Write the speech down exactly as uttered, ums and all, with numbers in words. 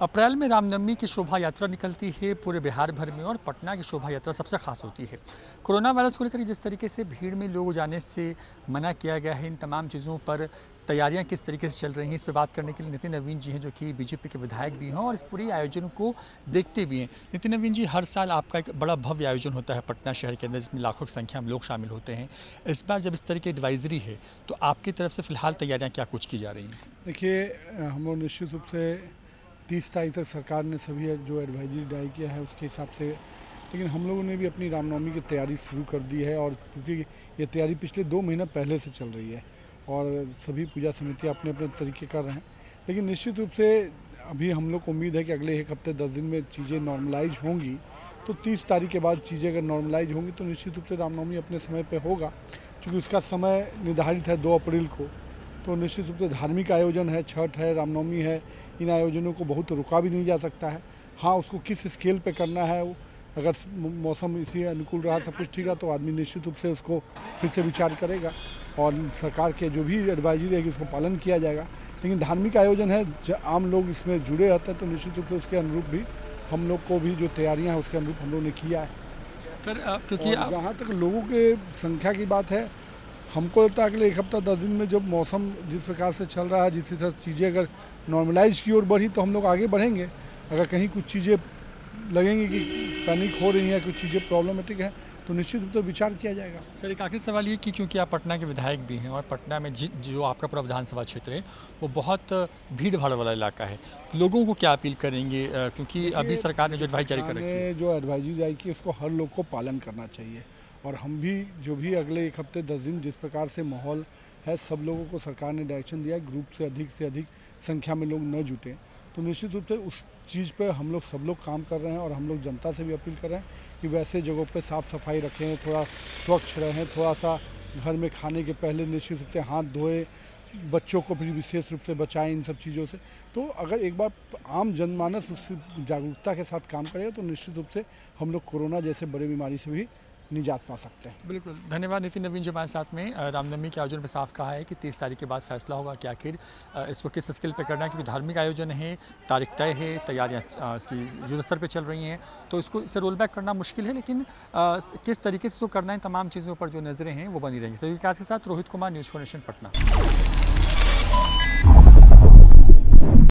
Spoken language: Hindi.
अप्रैल में रामनवमी की शोभा यात्रा निकलती है पूरे बिहार भर में और पटना की शोभा यात्रा सबसे खास होती है। कोरोना वायरस को लेकर जिस तरीके से भीड़ में लोग जाने से मना किया गया है, इन तमाम चीज़ों पर तैयारियां किस तरीके से चल रही हैं, इस पर बात करने के लिए नितिन नवीन जी हैं, जो कि बीजेपी के विधायक भी हैं और इस पूरी आयोजन को देखते भी हैं। नितिन नवीन जी, हर साल आपका एक बड़ा भव्य आयोजन होता है पटना शहर के अंदर, जिसमें लाखों की संख्या में लोग शामिल होते हैं। इस बार जब इस तरह की एडवाइजरी है तो आपकी तरफ से फिलहाल तैयारियाँ क्या कुछ की जा रही हैं? देखिए, हम लोग निश्चित रूप से तीस तारीख तक सरकार ने सभी जो एडवाइजरी जारी किया है उसके हिसाब से, लेकिन हम लोगों ने भी अपनी रामनवमी की तैयारी शुरू कर दी है। और क्योंकि ये तैयारी पिछले दो महीना पहले से चल रही है और सभी पूजा समितियाँ अपने अपने तरीके कर रहे हैं, लेकिन निश्चित रूप से अभी हम लोग को उम्मीद है कि अगले एक हफ्ते दस दिन में चीज़ें नॉर्मलाइज होंगी। तो तीस तारीख के बाद चीज़ें अगर नॉर्मलाइज होंगी तो निश्चित रूप से रामनवमी अपने समय पर होगा, क्योंकि उसका समय निर्धारित है दो अप्रैल को। तो निश्चित रूप से धार्मिक आयोजन है, छठ है, रामनवमी है, इन आयोजनों को बहुत रुका भी नहीं जा सकता है। हाँ, उसको किस स्केल पे करना है, अगर मौसम इसी अनुकूल रहा, सब कुछ ठीक है, तो आदमी निश्चित रूप से उसको फिर से विचार करेगा और सरकार के जो भी एडवाइजरी रहेगी उसको पालन किया जाएगा। लेकिन धार्मिक आयोजन है, आम लोग इसमें जुड़े रहते हैं, तो निश्चित रूप से उसके अनुरूप भी हम लोग को भी जो तैयारियाँ हैं उसके अनुरूप हम लोग ने किया है। सर, क्योंकि जहाँ तक लोगों के संख्या की बात है, हमको लगता है अगले एक हफ्ता दस दिन में जब मौसम जिस प्रकार से चल रहा है, जिस तरह चीज़ें अगर नॉर्मलाइज की ओर बढ़ी तो हम लोग आगे बढ़ेंगे। अगर कहीं कुछ चीज़ें लगेंगी कि पैनिक हो रही हैं, कुछ चीज़ें प्रॉब्लमेटिक हैं, तो निश्चित रूप से विचार किया जाएगा। सर, एक आखिरी सवाल ये कि क्योंकि आप पटना के विधायक भी हैं और पटना में जो आपका पूरा विधानसभा क्षेत्र है वो बहुत भीड़ भाड़ वाला इलाका है, लोगों को क्या अपील करेंगे, क्योंकि अभी सरकार ने जो एडवाइस जारी कर रखी है, जो एडवाइजरी जारी की उसको हर लोग को पालन करना चाहिए। और हम भी जो भी अगले एक हफ्ते दस दिन जिस प्रकार से माहौल है, सब लोगों को सरकार ने डायरेक्शन दिया है ग्रुप से अधिक से अधिक संख्या में लोग न जुटें। तो निश्चित रूप से उस चीज़ पर हम लोग सब लोग काम कर रहे हैं और हम लोग जनता से भी अपील कर रहे हैं कि वैसे जगहों पे साफ़ सफाई रखें, थोड़ा स्वच्छ रहें, थोड़ा सा घर में खाने के पहले निश्चित रूप से हाथ धोएं, बच्चों को भी विशेष रूप से बचाएं इन सब चीज़ों से। तो अगर एक बार आम जनमानस उस जागरूकता के साथ काम करेगा तो निश्चित रूप से हम लोग कोरोना जैसे बड़ी बीमारी से भी निजात पा सकते हैं। बिल्कुल, धन्यवाद नितिन नवीन जी हमारे साथ में। रामनवमी के आयोजन में साफ कहा है कि तीस तारीख के बाद फैसला होगा कि आखिर इसको किस स्केल पे करना है, क्योंकि धार्मिक आयोजन है, तारीख तय है, तैयारियां इसकी युद्ध स्तर पे चल रही हैं, तो इसको इसे रोल बैक करना मुश्किल है, लेकिन आ, किस तरीके से इसको करना है, तमाम चीज़ों पर जो नज़रें हैं वो बनी रहेंगी। सभी विकास के साथ Rohit Kumar, news for nation, Patna.